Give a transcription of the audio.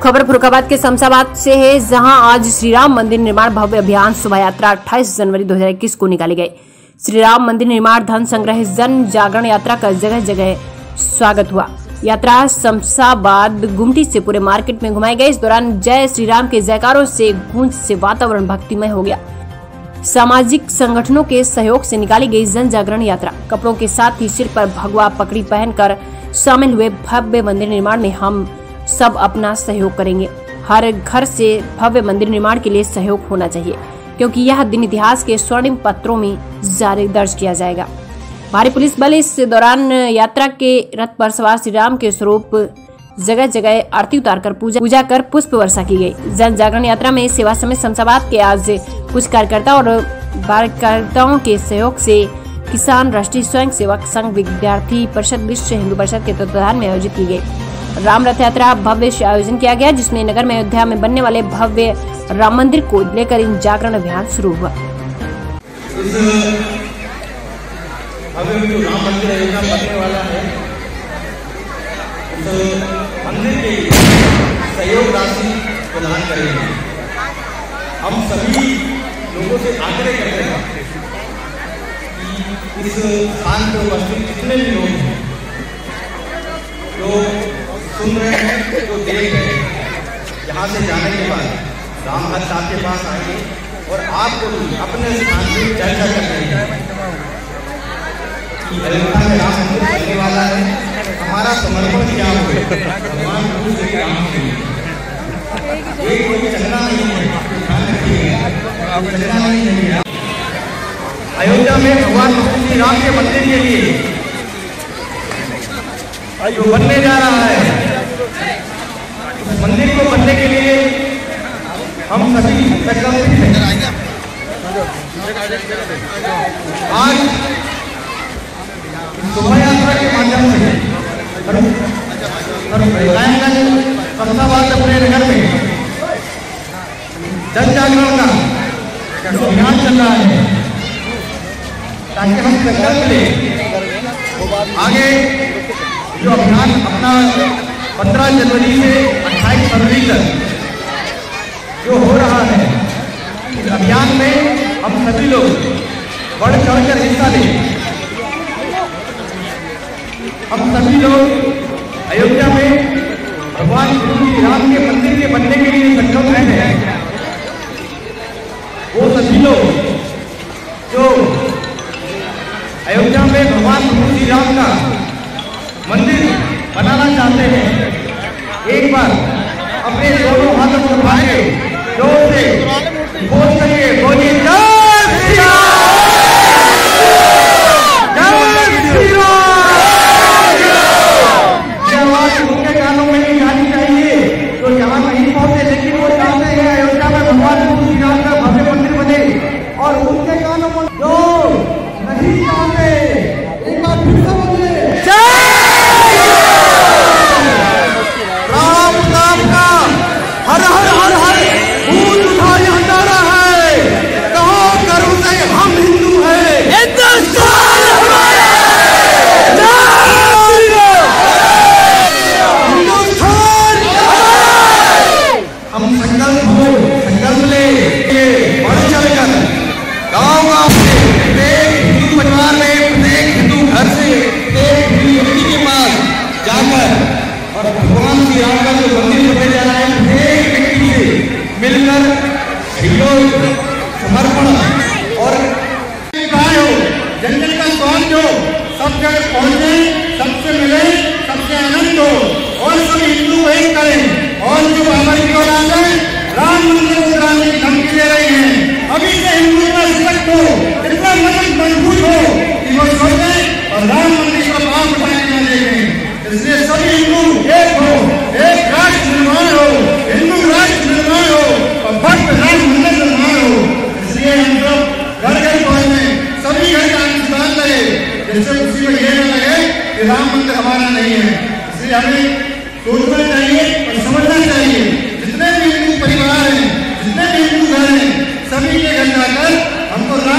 खबर फरुखाबाद के शमशाबाद से है, जहां आज श्री राम मंदिर निर्माण भव्य अभियान शोभा यात्रा 28 जनवरी 2021 को निकाली गई। श्री राम मंदिर निर्माण धन संग्रह जन जागरण यात्रा का जगह जगह स्वागत हुआ। यात्रा शमशाबाद गुमटी से पूरे मार्केट में घुमाई गई। इस दौरान जय श्री राम के जयकारों से गूंज से वातावरण भक्तिमय हो गया। सामाजिक संगठनों के सहयोग से निकाली गई जन जागरण यात्रा कपड़ों के साथ ही सिर पर भगवा पगड़ी पहनकर शामिल हुए। भव्य मंदिर निर्माण में हम सब अपना सहयोग करेंगे। हर घर से भव्य मंदिर निर्माण के लिए सहयोग होना चाहिए, क्योंकि यह दिन इतिहास के स्वर्णिम पत्रों में जारी दर्ज किया जाएगा। भारी पुलिस बल इस दौरान यात्रा के रथ पर सवार श्री राम के स्वरूप जगह जगह आरती उतारकर पूजा कर पुष्प वर्षा की गई। जन जागरण यात्रा में सेवा समिति शमशाबाद के आज कुछ कार्यकर्ता और कार्यकर्ताओं के सहयोग से किसान राष्ट्रीय स्वयं सेवक संघ विद्यार्थी परिषद विश्व हिंदू परिषद के तत्वाधान में आयोजित की गई। राम रथ यात्रा भव्य आयोजन किया गया, जिसमें नगर में अयोध्या में बनने वाले भव्य राम मंदिर को लेकर इन जागरण अभियान शुरू हुआ। राम मंदिर अयोध्या बनने वाला है, तो मंदिर के लिए सहयोग राशि प्रदान करेंगे। हम सभी लोगों से आग्रह करते हैं कि इस स्थान पर उपस्थित जितने भी लोग हैं, जो सुन रहे हैं, जो देख रहे हैं, यहाँ से जाने के बाद रामभक्त आपके पास आएंगे और आपको भी अपने स्थान पर चर्चा करेंगे कि अयोध्या में राम मंदिर बनने वाला है, हमारा समर्पण क्या हो भगवान प्रभु श्री राम के लिए। एक कोई चलना नहीं है, ध्यान रखिए, चलना नहीं है। अयोध्या में भगवान प्रभु श्री राम के मंदिर के लिए जो बनने जा रहा है, उस मंदिर को बनने के लिए हम सभी संकल्पित हैं। आज शोभा यात्रा के माध्यम से शमशाबाद अपने नगर में जन जागरण का अभियान चल रहा है, ताकि हम संकल्प लें आगे जो अभियान अपना 15 जनवरी से 28 फरवरी तक जो हो रहा है, इस अभियान में हम सभी लोग बढ़ चढ़कर हिस्सा लें। हम सभी लोग अयोध्या में भगवान श्री राम के मंदिर के बनने के लिए संकल्प हैं। वो सभी लोग जो अयोध्या में भगवान श्री राम का मंदिर बनाना चाहते हैं, एक बार अपने दोनों हाथों को उठा के जोर से बोल सके, बोलिए जय श्री राम, जय श्री राम। ये आवाज उनके कानों में नहीं जानी चाहिए तो जहां नहीं पहुंचे, लेकिन वो चाहते हैं अयोध्या में भगवान श्री राम का भव्य मंदिर बने। और उनके कानों में जो नहीं चाहते, एक बार फिर से बोलिए हर हर हर हर भूत उठा यह नारा है, कहो करूं से हम हिंदू हैं, हिंदुस्तान हमारा, हिंदुस्तान हम संकल्प ले बढ़ चढ़कर गाँव से प्रत्येक हिंदू परिवार में, प्रत्येक हिंदू घर से एक व्यक्ति के पास जाकर और भगवान श्री राम का जो मंदिर बनने जा रहा है, मिलकर सहयोग, समर्पण और जंगल का स्वाद हो, सब जगह पहुंचे, सबसे मिले, सबसे आनंद हो और सब हिंदू एक करें। और जो बाबा जी को राम मंदिर को बनाने की धमकी दे रहे हैं, अभी से हिंदू का सशक्त हो, इतना मजबूत हो कि वो सोचे और राम मंदिर का पाप उठाने न देखें। इसलिए सभी हिंदू एक हो, एक राष्ट्र निर्माण हो, हिंदू राष्ट्र निर्माण हो और भक्त राम मंदिर निर्माण हो। इसलिए हम लोग घर घर पहुंचे, सभी घर का अनुष्ठान करें, जिससे किसी को ये न लगे कि राम मंदिर हमारा नहीं है। इसलिए हमें सोचना चाहिए और समझना चाहिए, जितने भी हिंदू परिवार हैं, जितने भी हिंदू घर हैं, सभी के घर जाकर हमको